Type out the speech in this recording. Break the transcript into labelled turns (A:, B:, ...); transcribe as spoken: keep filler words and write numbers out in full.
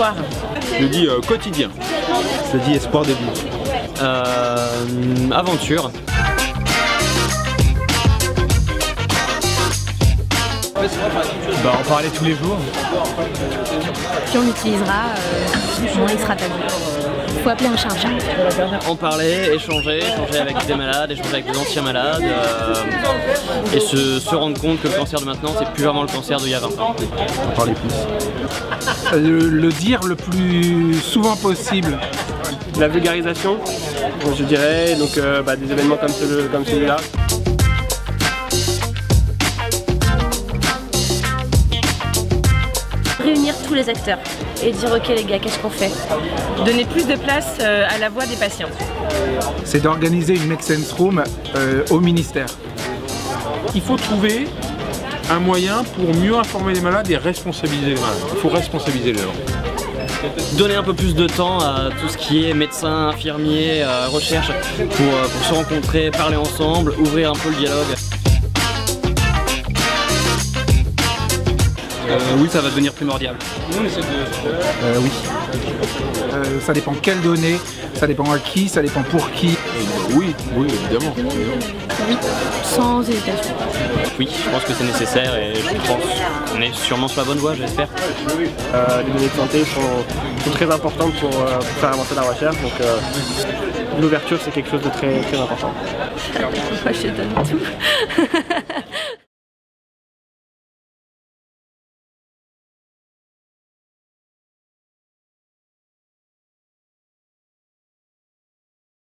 A: espoir.
B: Je dis euh, quotidien.
C: Je dis espoir de vie.
D: Euh, aventure.
C: Bah en parler tous les jours.
E: Puis on l'utilisera, euh, moins il sera pas vu. Faut appeler un chat un chat.
D: En parler, échanger, échanger avec des malades, échanger avec des anciens malades euh, et se, se rendre compte que le cancer de maintenant c'est plus vraiment le cancer d'il y a vingt ans.
C: En parler plus.
F: Le, le dire le plus souvent possible.
G: La vulgarisation, je dirais, donc euh, bah, des événements comme, celui, comme celui-là.
H: Réunir tous les acteurs et dire ok les gars, qu'est-ce qu'on fait?
A: Donner plus de place euh, à la voix des patients.
F: C'est d'organiser une Make Sense Room euh, au ministère.
B: Il faut trouver un moyen pour mieux informer les malades et responsabiliser les malades. Il faut responsabiliser les gens.
D: Donner un peu plus de temps à tout ce qui est médecin, infirmier, euh, recherche pour, euh, pour se rencontrer, parler ensemble, ouvrir un peu le dialogue.
C: Euh, oui, ça va devenir primordial.
F: Euh, oui. Euh, ça dépend quelles données, ça dépend à qui, ça dépend pour qui.
B: Oui, oui, évidemment.
E: Oui, sans hésitation.
D: Oui, je pense que c'est nécessaire et je pense qu'on est sûrement sur la bonne voie, j'espère.
G: Euh, les données de santé sont, sont très importantes pour, euh, pour faire avancer la recherche, donc euh, l'ouverture c'est quelque chose de très, très important.
E: Moi je donne tout.